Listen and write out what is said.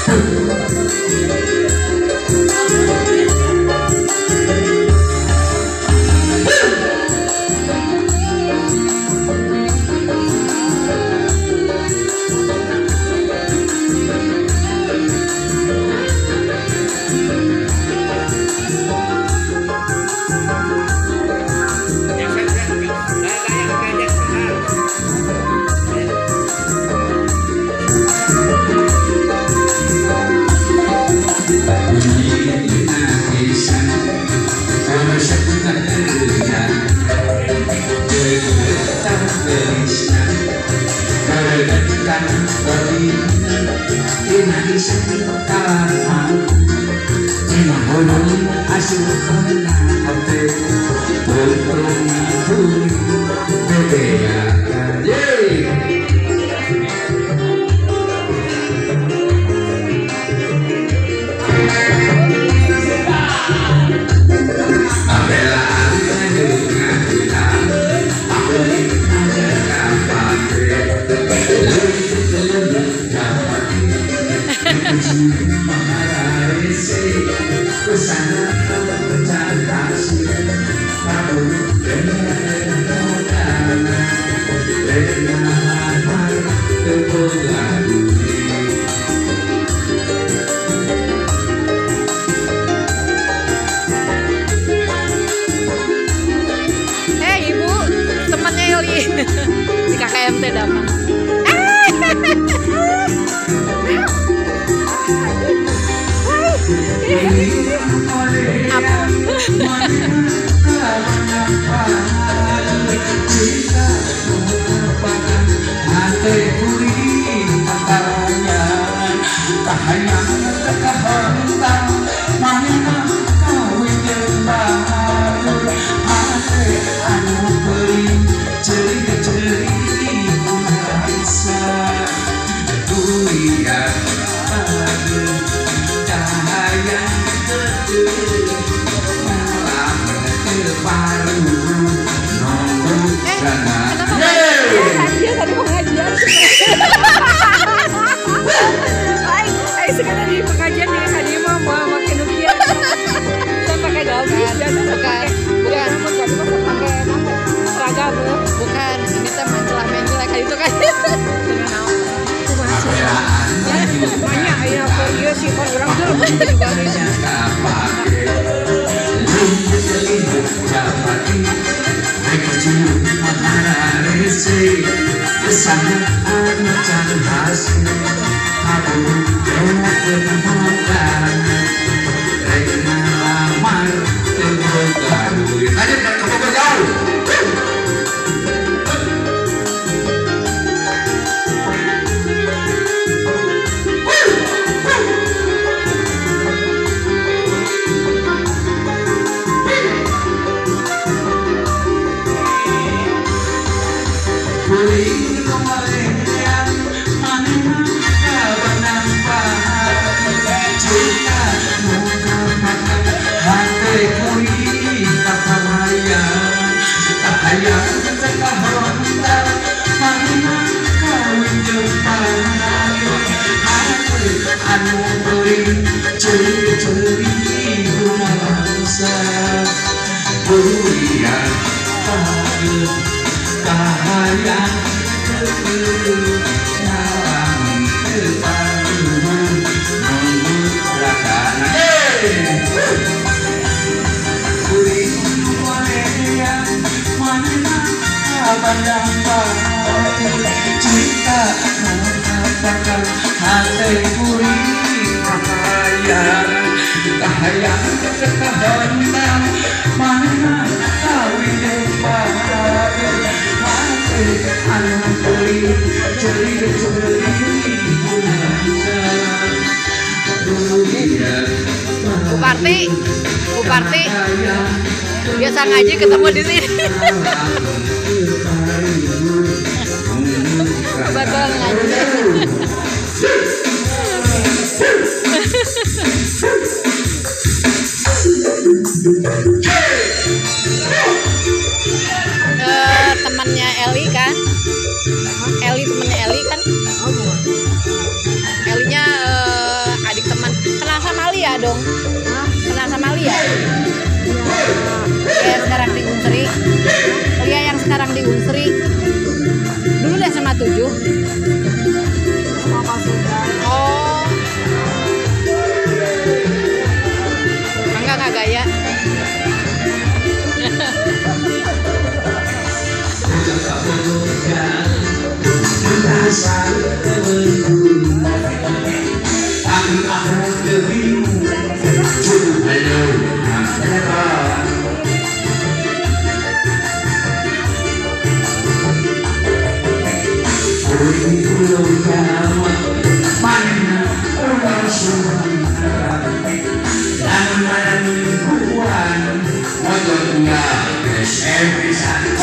Ibu, temannya Yoli di KKMT Damang. Sekarang di pengajian nih hadiah mau makin ukian. Saya pakai gamis dan bukan pakai seragam. Bukan, ini teh menjelek kayak itu kan. Banyak ya dia sih orang dulu juga bisa. Buparti biasa ngaji ketemu di sini. Kebetulan ngaji. Temannya Eli kan? Temannya Eli kan? Elinya di Unsri. Dulu di SMA 7. Sama Pasundan. Oh. Enggak gaya. Every time